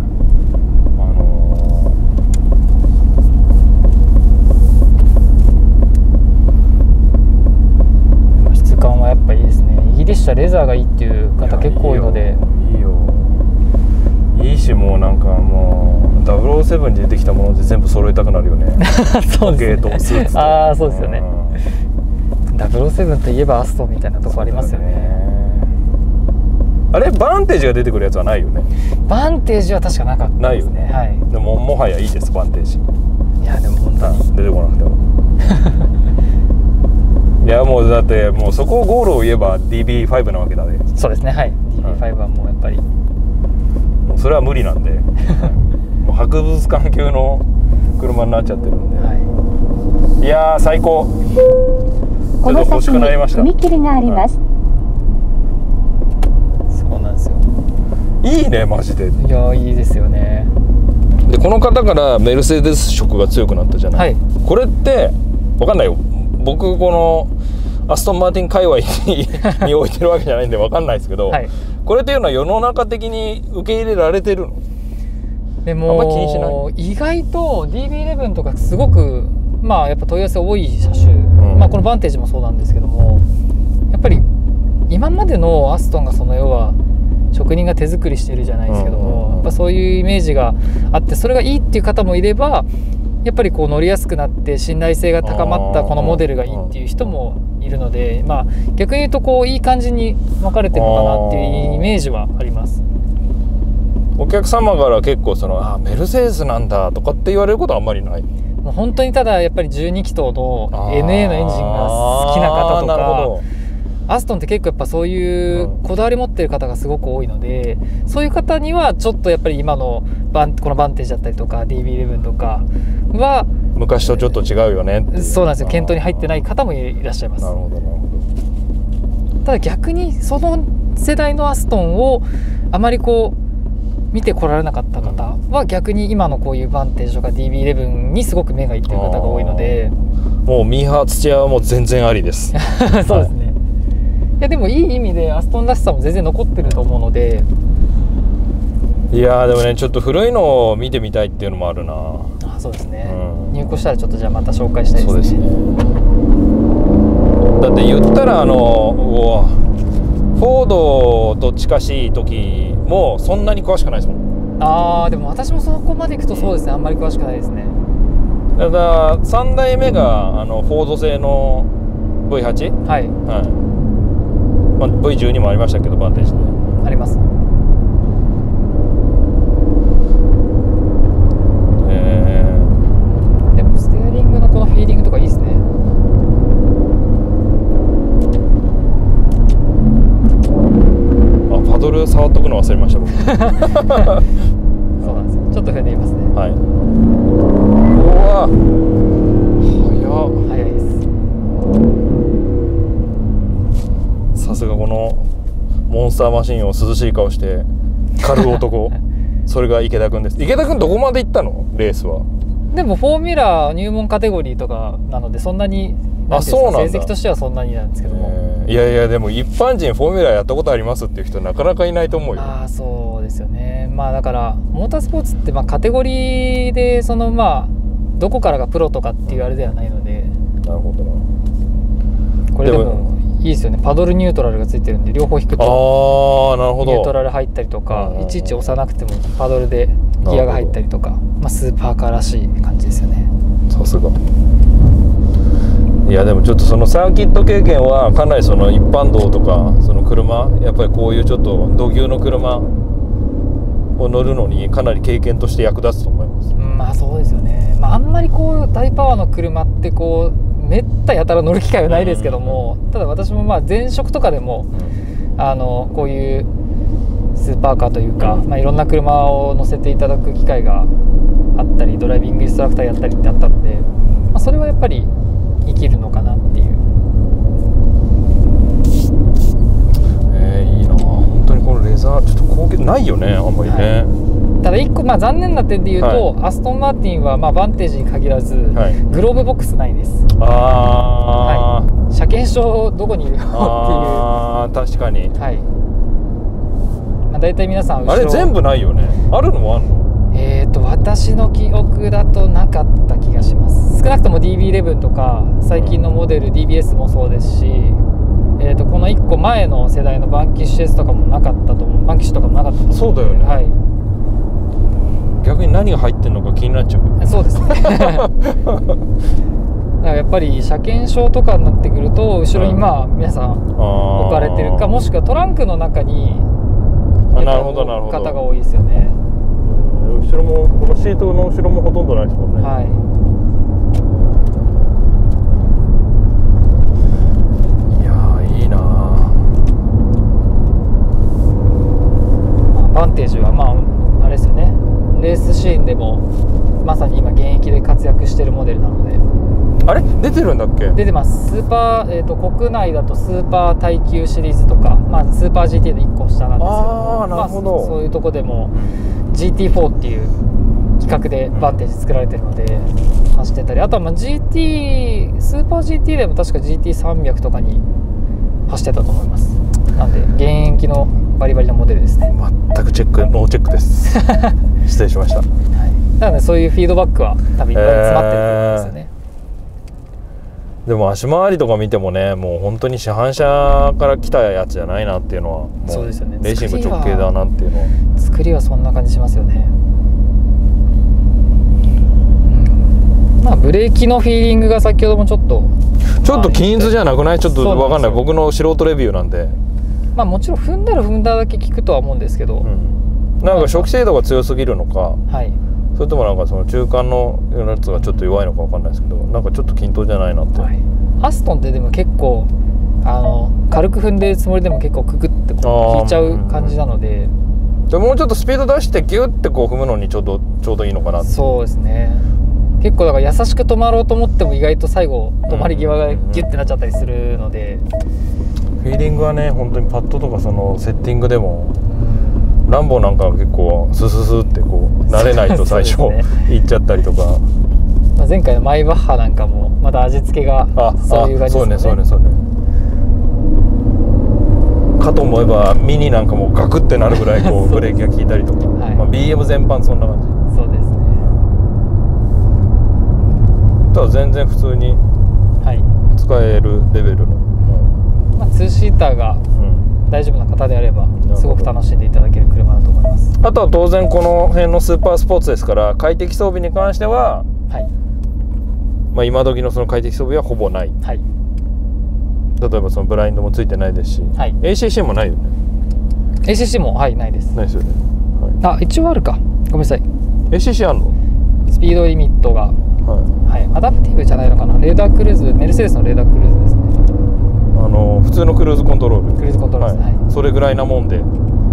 質感はやっぱいいですね。イギリス車レザーがいいっていう方結構多いので、 いいよいいし、もうなんかもう007に出てきたもので全部揃えたくなるよね。 そうですね。 時計とスーツと。 ああ、そうですよね。007といえばアストンみたいなとこありますよね。 あれバンテージが出てくるやつはないよね。 バンテージは確かなかったですね。ないよね。はい。 でももはやいいです、バンテージ。 いやでも本当に出てこなくても。いやもうだってもうそこをゴールを言えば DB5 なわけだね。 そうですね、はい。DB5 はもうやっぱりもうそれは無理なんで、もう博物館級の車になっちゃってるんで、はい、いやー最高。 この先に踏切があります。 そうなんですよ。 いいねマジで。 いやいいですよね。 でこの方からメルセデス色が強くなったじゃない、はい、これって分かんないよ、僕このアストンマーティン界隈に置いてるわけじゃないんで分かんないですけど、はい、これっていうのは世の中的に受け入れられてるの？ でもあんま気にしない？意外と DB11 とかすごくまあやっぱ問い合わせ多い車種、まあこのバンテージもそうなんですけども、やっぱり今までのアストンがその要は職人が手作りしてるじゃないですけども、やっぱそういうイメージがあって、それがいいっていう方もいれば、やっぱりこう乗りやすくなって信頼性が高まったこのモデルがいいっていう人もいるので、まあ逆に言うとこういい感じに分かれてるのかなっていうイメージはあります。 お客様から結構そのメルセデスなんだとかって言われることはあんまりない？ もう本当にただやっぱり12気筒の NA のエンジンが好きな方とか、アストンって結構やっぱそういうこだわり持ってる方がすごく多いので、そういう方にはちょっとやっぱり今のこのバンテージだったりとか DB11 とかは昔とちょっと違うよねっていう。 そうなんですよ。検討に入ってない方もいらっしゃいます。 なるほどなるほど。 ただ逆にその世代のアストンをあまりこう見てこられなかった方は逆に今のこういうバンテージとか DB11 にすごく目がいってる方が多いので、 もうミーハー土屋はもう全然ありですそうですね、いやでもいい意味でアストンらしさも全然残ってると思うので、 いやでもねちょっと古いのを見てみたいっていうのもあるな。 あ、そうですね、入庫したらちょっとじゃあまた紹介したいですね。 そうですね。だって言ったらフォードと近しい時もそんなに詳しくないですもん。 ああ、でも私もそこまでいくとそうですね、あんまり詳しくないですね。 ただ3代目がフォード製の V8、 はい、 はい、まあ、V12 もありましたけどバンテージであります。でもステアリングのこのフィーリングとかいいですね。 パドル触っとくの忘れました僕そうなんですよ。ちょっと踏んでみますね。 はい。うわ早いです。さすがこのモンスターマシンを涼しい顔して狩る男それが池田君です。池田君どこまで行ったのレースは。 でもフォーミュラー入門カテゴリーとかなのでそんなに成績としてはそんなになんですけども、 いやいやでも一般人フォーミュラーやったことありますっていう人なかなかいないと思うよ。 ああ、そうですよね。まあだからモータースポーツってまあカテゴリーでそのまあどこからがプロとかっていうあれではないので。 なるほどな。 これでもいいですよね。パドルニュートラルがついてるんで両方引くとなるほどニュートラル入ったりとか、いちいち押さなくてもパドルでギアが入ったりとか、まあ、スーパーカーらしい感じですよね。 さすが。いやでもちょっとそのサーキット経験はかなりその一般道とかその車やっぱりこういうちょっと土牛の車を乗るのにかなり経験として役立つと思います。 まあそうですよね。まああんまりこう大パワーの車ってこうめったやたら乗る機会はないですけども、ただ私もまあ前職とかでもこういうスーパーカーというか、まあ、いろんな車を乗せていただく機会があったりドライビングインストラクターやったりってあったので、まあ、それはやっぱり生きるのかなっていう。 いいな本当にこのレザーちょっと高級ないよねあんまりね、はい、 ただ1個まあ残念な点で言うと、はい、アストンマーティンはまあバンテージに限らず、はい、グローブボックスないです。はい、車検証どこにいるよっていう。 確かに、 はい、まあ、大体皆さんあれ全部ないよね。あるのもあるの？ 私の記憶だとなかった気がします。少なくとも DB11 とか最近のモデル DBS もそうですし、この1個前の世代のバンキッシュ S とかもなかったと思う。バンキッシュとかもなかったと思う。 そうだよね、 はい、 逆に何が入ってるのか気になっちゃう。 そうですねだからやっぱり車検証とかになってくると後ろにまあ皆さん置かれてるか、もしくはトランクの中に方が多いですよね。 後ろもこのシートの後ろもほとんどないですもんね。 はい、 いやいいな。 バンテージはまああれですよね、レースシーンでもまさに今現役で活躍してるモデルなので。 あれ出てるんだっけ？ 出てます。スーパー、国内だとスーパー耐久シリーズとか、まあ、スーパー GT の1個下なんですけど、 なるほど、 まあ、そういうとこでも GT4 っていう規格でバンテージ作られてるので走ってたり、あとはまあ GT スーパー GT でも確か GT300 とかに走ってたと思います。なんで現役のバリバリなモデルですね。 全くノーチェックです失礼しました、はい、 なのでそういうフィードバックは多分いっぱい詰まってると思いますよね。 でも足回りとか見てもね、もう本当に市販車から来たやつじゃないなっていうのは、 そうですよね、 レーシング直径だなっていうのは。 作りはそんな感じしますよね。まあブレーキのフィーリングが先ほどもちょっと均一じゃなくない？ちょっと分かんない、僕の素人レビューなんで。 まあもちろん踏んだら踏んだだけ聞くとは思うんですけど、 なんか初期精度が強すぎるのか、 はい、 それともなんかその中間のやつがちょっと弱いのか分かんないですけど、なんかちょっと均等じゃないなって、はい、 アストンってでも結構軽く踏んでるつもりでも結構ククってこう引いちゃう感じなので、 でもうちょっとスピード出してギュッてこう踏むのにちょうどいいのかなって。 そうですね、結構だから優しく止まろうと思っても意外と最後止まり際がギュッてなっちゃったりするので、 フィーリングはね本当にパッドとかそのセッティングでもランボーなんかは結構スススってこう慣れないと最初いっちゃったりとか、 前回のマイバッハなんかもまた味付けがそういう感じですね。 そうねかと思えばミニなんかもガクってなるぐらいこうブレーキが効いたりとか、はい、BM 全般そんな感じ。 そうですね。 ただ全然普通に使えるレベルの、 2シーターが大丈夫な方であればすごく楽しんでいただける車だと思います。 あとは当然この辺のスーパースポーツですから快適装備に関しては、はい、今時のその快適装備はほぼない、はい、例えばそのブラインドもついてないですし、はい、ACC もないよね。 ACC もはいないです。 ないですよね、 はい、一応あるか、ごめんなさい。 ACC あるの？ スピードリミットが、はい、アダプティブじゃないのかな。レーダークルーズ、メルセデスのレーダークルーズですね。 普通のクルーズコントロール、 クルーズコントロールですね、はい、 それぐらいなもんで、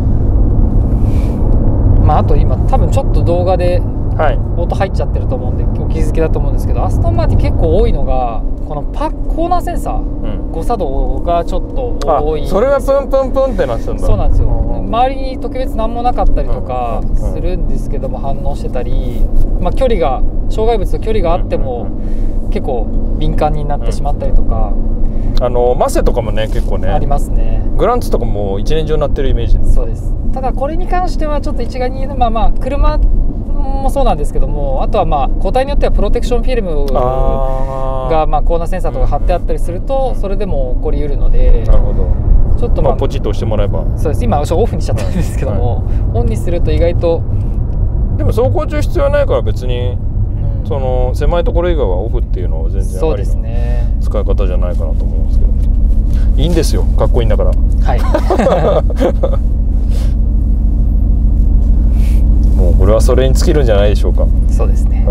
あと今多分ちょっと動画で音入っちゃってると思うんでお気づきだと思うんですけど、アストンマーティン結構多いのがこのコーナーセンサー、誤作動がちょっと多いんですよ。 それがプンプンプンってなってたんだ。 そうなんですよ。周りに特別何もなかったりとかするんですけども、反応してたり、距離が障害物と距離があっても結構敏感になってしまったりとか、 マセとかもね結構ねありますね。 グランツとかも一年中鳴ってるイメージ。 そうです。ただこれに関してはちょっと一概に言うのは車もそうなんですけども、あとは個体によってはプロテクションフィルムがコーナーセンサーとか貼ってあったりするとそれでも起こりうるので、 なるほど、 ちょっとポチッと押してもらえば。 そうです。今私オフにしちゃったんですけども、オンにすると意外とでも走行中必要ないから別に、その狭いところ以外はオフっていうのは全然ありな使い方じゃないかなと思いますけど、いいんですよ、かっこいいんだから。はいもうこれはそれに尽きるんじゃないでしょうか。 そうですね、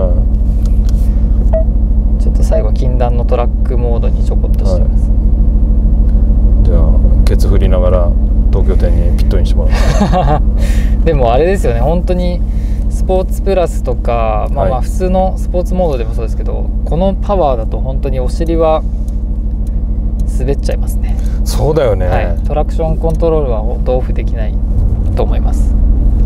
ちょっと最後禁断のトラックモードにちょこっとしてます、 じゃあケツ振りながら東京店にピットインしてもらうでもあれですよね、本当にスポーツプラスとか、普通のスポーツモードでもそうですけど、このパワーだと本当にお尻は滑っちゃいますね。 そうだよね、 はい、トラクションコントロールは本当オフできないと思います。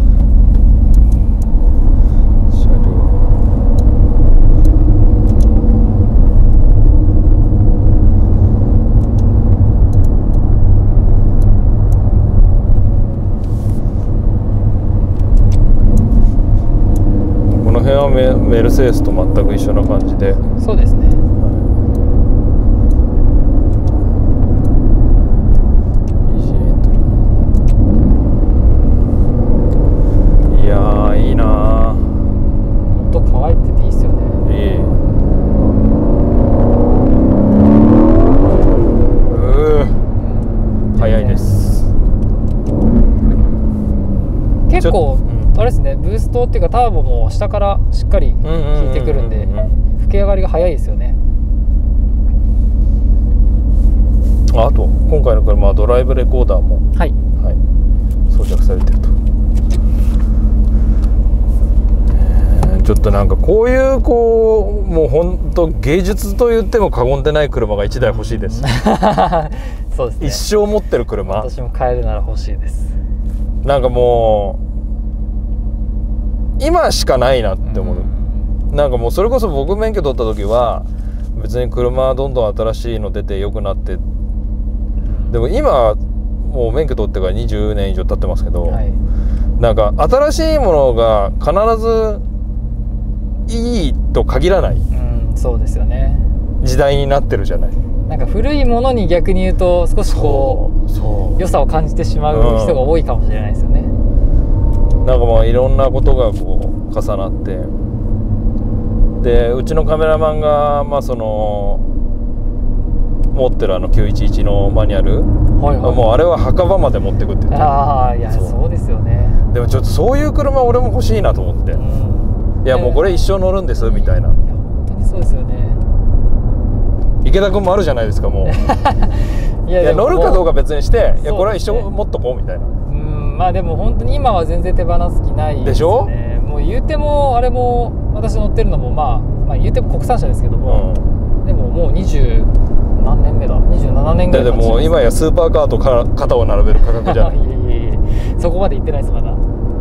この辺はメルセデスと全く一緒な感じで。 そうですね、 いいな。 音乾いてていいですよね。 早いです。 結構あれですね、ブーストっていうかターボも下からしっかり効いてくるんで吹き上がりが早いですよね。 あと今回の車はドライブレコーダーも、装着されてると。ちょっとなんかこういうもう本当芸術と言っても過言でない車が1台欲しいですそうですね、 一生持ってる車。 私も買えるなら欲しいです。 なんかもう今しかないなって思う。なんかもうそれこそ僕免許取った時は別に車どんどん新しいの出て良くなって、でも今もう免許取ってから20年以上経ってますけど、なんか新しいものが必ずいいと限らない、 そうですよね、 時代になってるじゃない。 なんか古いものに逆に言うと少し良さを感じてしまう人が多いかもしれないですよね。 なんかいろんなことが重なって、でうちのカメラマンがその持ってる911のマニュアル、もうあれは墓場まで持ってくって言って。 いやそうですよね。 でもちょっとそういう車俺も欲しいなと思って、いやもうこれ一生乗るんですみたいな。 本当にそうですよね。 池田君もあるじゃないですか、もういや乗るかどうか別にして、いやこれは一生持っとこうみたいな。 でも本当に今は全然手放す気ないですね。 でしょ。 もう言うてもあれも私乗ってるのも言うても国産車ですけども、でももう20何年目だ、27年ぐらい。 でも今やスーパーカーと肩を並べる価格じゃないそこまで行ってないですまだ。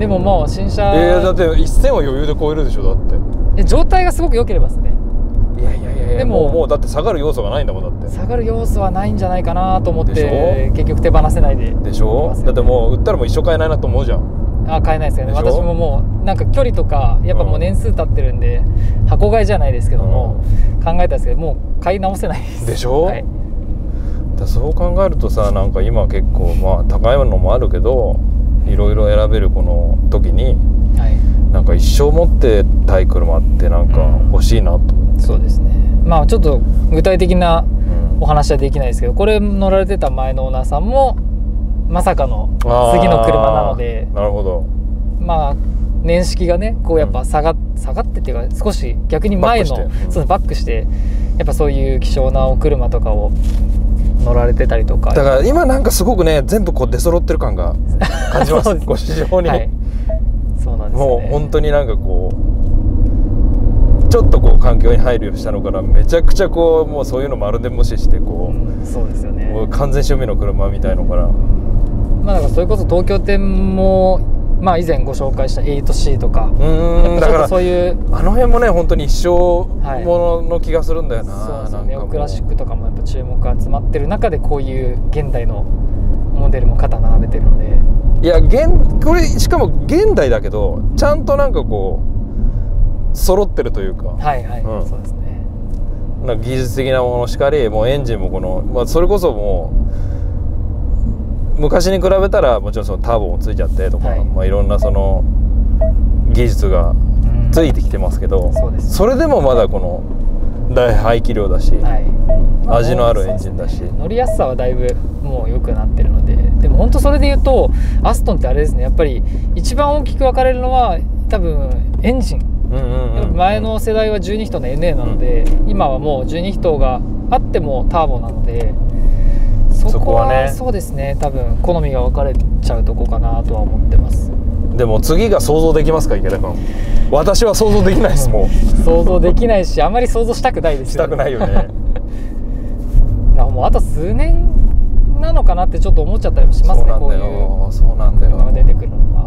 でももう新車だって1000は余裕で超えるでしょ。だって状態がすごく良ければですね。 いやでももうだって下がる要素がないんだもん。だって下がる要素はないんじゃないかなと思って結局手放せないでしょ。だってもう売ったらもう一生買えないなと思うじゃん。 買えないですよね。私ももうなんか距離とかやっぱもう年数経ってるんで、箱買いじゃないですけども、考えたんですけどもう買い直せないですでしょ。はい、だそう考えるとさ、なんか今結構まあ高いのもあるけどいろいろ選べるこの時に、なんか一生持ってたい車ってなんか欲しいなと、 そうですね。まあちょっと具体的なお話はできないですけど、これ乗られてた前のオーナーさんもまさかの次の車なので、 なるほど。 まあ年式がねこうやっぱ下がってっていうか少し逆に前のバックしてやっぱそういう希少なお車とかを乗られてたりとか、 だから今なんかすごくね全部こう出揃ってる感が感じます。ご市場に、はい、 そうなんですね。 もう本当になんかこうちょっとこう環境に配慮したのからめちゃくちゃこうもうそういうのまるで無視してこう、 そうですよね。 もう完全趣味の車みたいのから、 まあだからそれこそ東京店もまあ以前ご紹介した 8C とか、 だからそういうあの辺もね本当に一生ものの気がするんだよな。 そうですね。ネオクラシックとかもやっぱ注目が集まってる中でこういう現代のモデルも肩並べてるので、 いやこれしかも現代だけどちゃんとなんかこう揃ってるというか、 はいはい、そうですね。 なんか技術的なものしかり、もうエンジンもこの、まあ、それこそもう昔に比べたらもちろんそのターボもついちゃってとか、まあいろんなその技術がついてきてますけど、それでもまだこの大排気量だし、味のあるエンジンだし、 乗りやすさはだいぶもう良くなってるので、でも本当それで言うとアストンってあれですね、やっぱり一番大きく分かれるのは多分エンジン。前の世代は12気筒の NA なので、今はもう12気筒があってもターボなので、そこはね、そうですね、多分好みが分かれちゃうとこかなとは思ってます。 でも次が想像できますか、池田君。私は想像できないですもん。 想像できないし、あまり想像したくないですよね。 したくないよね。 もうあと数年なのかなってちょっと思っちゃったりもしますね。こういうそうなんだよ。 車が出てくるのは。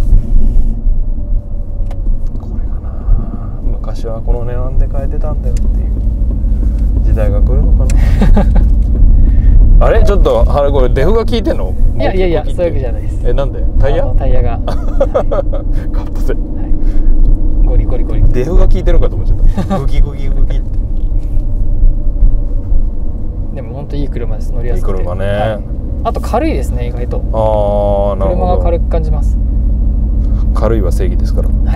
これかな。昔はこの値段で買えてたんだよっていう時代が来るのかな。あれちょっとこれデフが効いてんの？ いやそういうわけじゃないです。 なんで？タイヤがカットせ、 ゴリゴリゴリ。 デフが効いてるかと思っちゃった。グキグキグキって。 でも本当いい車です。乗りやすくて。 いい車ね。 あと軽いですね、意外と。 なるほど。 車が軽く感じます。 軽いは正義ですから。 はい。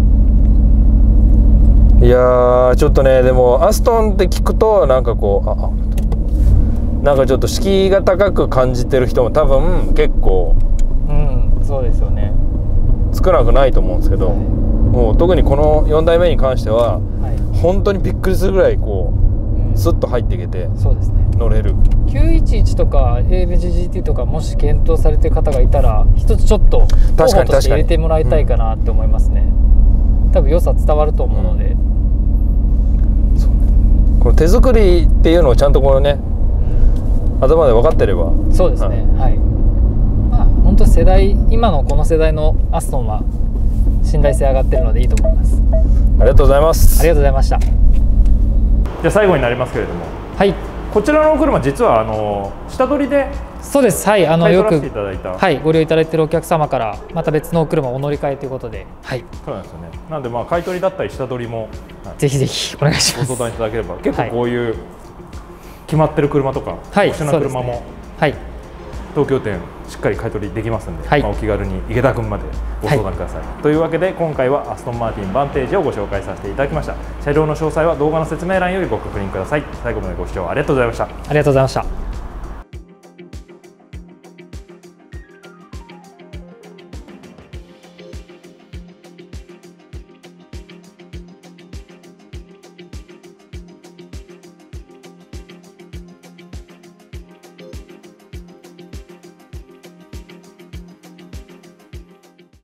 いやーちょっとね、でもアストンって聞くとなんかこうなんかちょっと敷居が高く感じてる人も多分結構そうですよね、 少なくないと思うんですけど、もう特にこの4代目に関しては、本当にびっくりするぐらいこうスッと入っていけて、 そうですね、 乗れる。 911とか AMG GT とかもし検討されてる方がいたら一つちょっと候補として入れてもらいたいかなって思いますね。多分良さ伝わると思うので、 この手作りっていうのをちゃんとこのね、頭で分かってれば。 そうですね、はい。まあ本当今のこの世代のアストンは信頼性上がってるのでいいと思います。 ありがとうございます。 ありがとうございました。 じゃあ最後になりますけれども、 はい、 こちらのお車実は下取りで、 そうです、はい、よくはい、 ご利用いただいているお客様からまた別のお車をお乗り換えということで、はい、 そうなんですよね。なんでまあ買い取りだったり下取りも、 ぜひぜひお願いします。 ご相談いただければ、結構こういう決まってる車とか特殊な車も、東京店しっかり買い取りできますので、お気軽に池田君までご相談ください。というわけで今回はアストンマーティンバンテージをご紹介させていただきました。車両の詳細は動画の説明欄よりご確認ください。最後までご視聴ありがとうございました。 ありがとうございました。